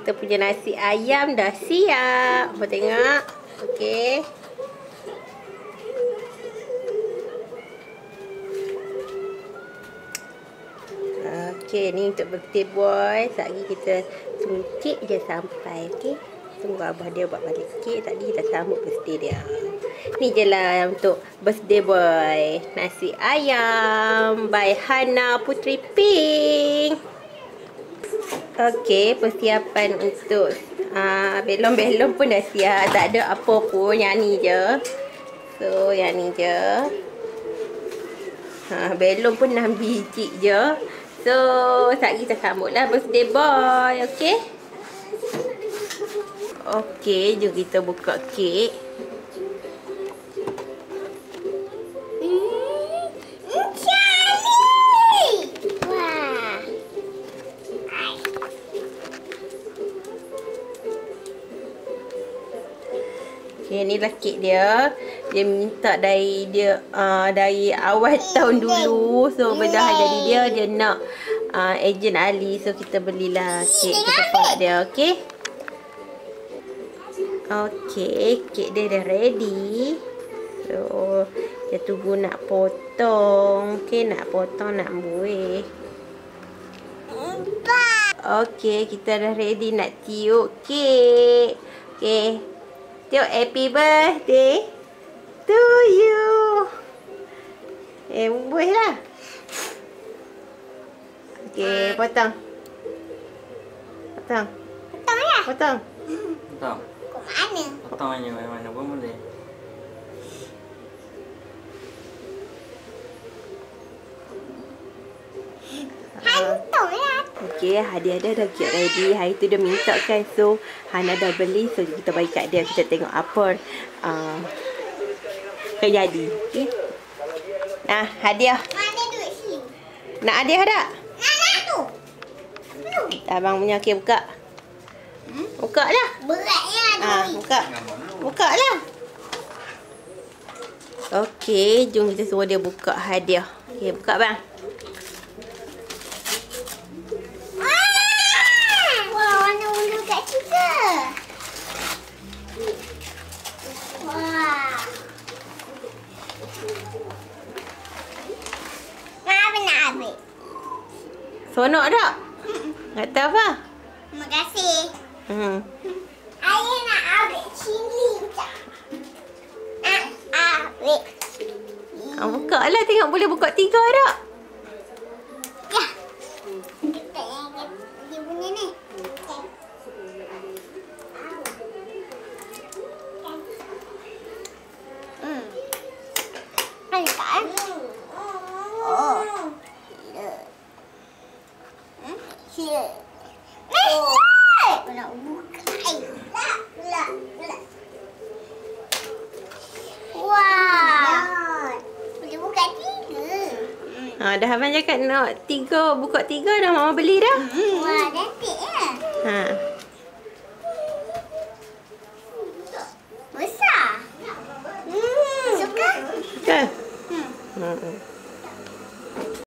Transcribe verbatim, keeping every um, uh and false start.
kita punya nasi ayam dah siap. Abang tengok. Okey. Okey, ni untuk birthday boy. Sekejap lagi kita tunggu kek je sampai. Okey. Tunggu abah dia buat balik kek. Tadi kita sambut birthday dia. Ni je lah untuk birthday boy. Nasi ayam by Hana Putri Pink. Okey, persiapan untuk uh, belon-belon pun dah siap. Tak ada apa pun. Yang ni je. So, yang ni je. Ha, belon pun enam biji je. So, sekejap kita sambutlah birthday boy. Okey. Okey, jom kita buka kek. Okay, inilah kek dia. Dia minta dari dia uh, dari awal tahun dulu. So benda jadi dia dia nak uh, ejen Ali. So kita belilah kek kita buat dia, okey. Okey, kek dia dah ready. So dia tunggu nak potong. Okey, nak potong nak buih. Okey, kita dah ready nak tiup kek. Okey. Tiup happy birthday to you. Eh, buih lah. Okey, potong. Potong. Potong lah. Potong. Potong. Kok mana? Potong aja mana pun boleh. Hantung lah. Okey, hadiah dia dah get ready. Hari tu dia minta kan. So, Hana dah beli. So, kita bagi kat dia. Kita tengok apa uh, akan jadi. Okey. Nah, hadiah. Mana duit sini? Nak hadiah tak? Nak, nak tu. Tu. Abang punya. Okey, buka. Hmm? Buka lah. Beratnya Ha, duit. buka. Buka lah. Okey, jom kita suruh dia buka hadiah. Okey, buka bang. Wah, warna ulu kat kita. Wah. Nak apa nak ambil? Sonok tak? Kata apa? Terima kasih. Hmm. Ayah nak ambil cili tak? Nak ambil cili. Ha, buka lah. Tengok boleh buka tiga tak? Ya. Kita yang dia punya ni. Hmm. Ada tak eh? Oh. Sila. Hmm? Sila. Oh. Aku nak buka. Lah, lah, lah. Wah. Boleh buka tiga. Ha, dah abang cakap nak tiga. Buka tiga dah mama beli dah. Wah, cantik ya. Ha. Besar. Hmm. Suka? Ke? Hmm. Hmm.